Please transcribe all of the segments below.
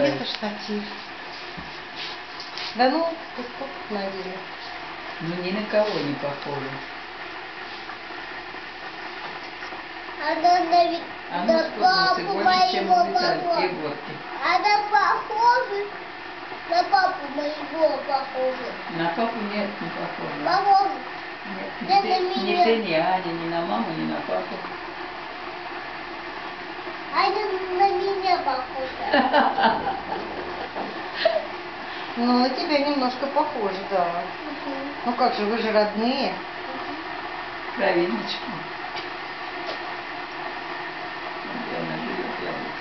это штатив. Да ну, ты сколько надели? Ну ни на кого не похоже. Она Оно спутался больше, чем у Виталия и Горки. Она похожа на папу моего похожа. На папу нет, не похоже. Похожа. Нет, ни ты, ни Аня, ни на маму, ни на папу. Аня на меня похожа. Ну, на тебя немножко похоже, да. Ну как же, вы же родные. Кровиночки. Где она живет, яблоко.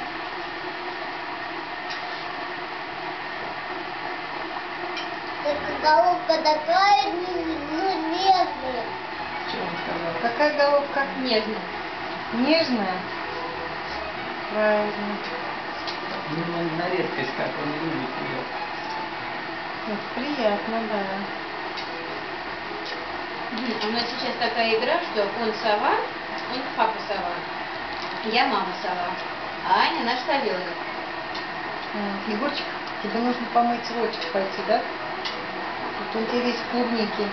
Только головка такая, ну, нежная. Что он сказал? Какая головка? Нежно. Нежная? Правильно. Ну, он на редкость, как он любит ее. Это приятно, да. У нас сейчас такая игра, что он сова, он папа сова. Я мама сова. А Аня наш совенок. Егорчик, тебе нужно помыть ротик пойти, да? Тут он тебе весь в клубнике.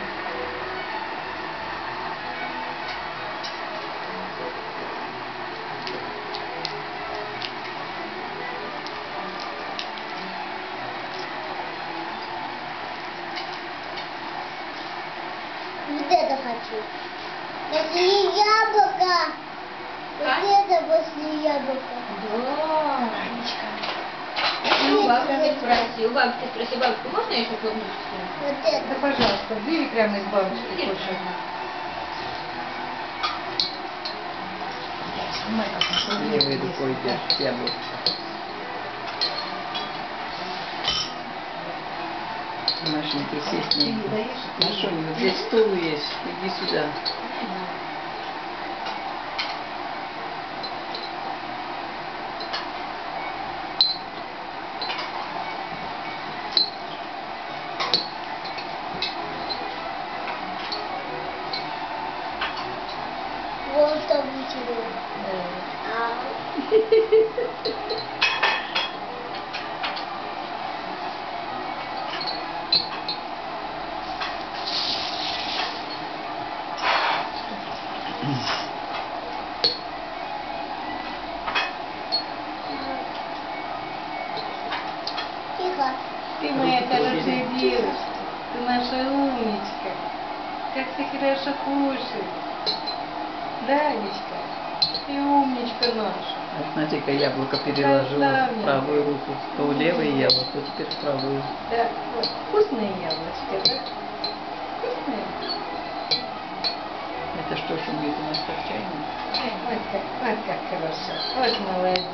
Вот это хочу. После яблока. Вот это после яблока. Да, Анечка. Ну, бабушка спроси. У бабушки спроси, бабушка, можно еще клубничку? Вот это. Да, пожалуйста, бери прямо из бабушки кушай. Снимай, как он Левой рукой держит яблоко. Машенька, сесть не. Машунь, вот здесь стул есть. Иди сюда. Вот там ничего. Тихо. Ты моя хорошая девочка, ты наша умничка. Как ты хорошо кушаешь. Да, Анечка? Ты умничка наша. А смотри-ка, яблоко переложила в Красавица. правую руку. То в левое яблоко, теперь в правую. Да, вот, вкусные яблочки, да? Вкусные? Это что шумит у нас как чайник? Вот как хорошо. Вот молодец.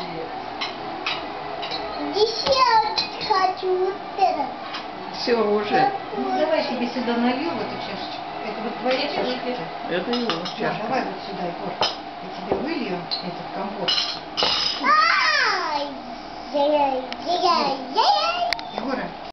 Еще хочу вот это. Все уже. Ну, давай я тебе сюда налью в эту чашечку. Это вот твоя чашечка. Это его Да, чашка. давай вот сюда, Егор. Я тебе вылью этот компот. Ай! Яй-яй-яй-яй-яй!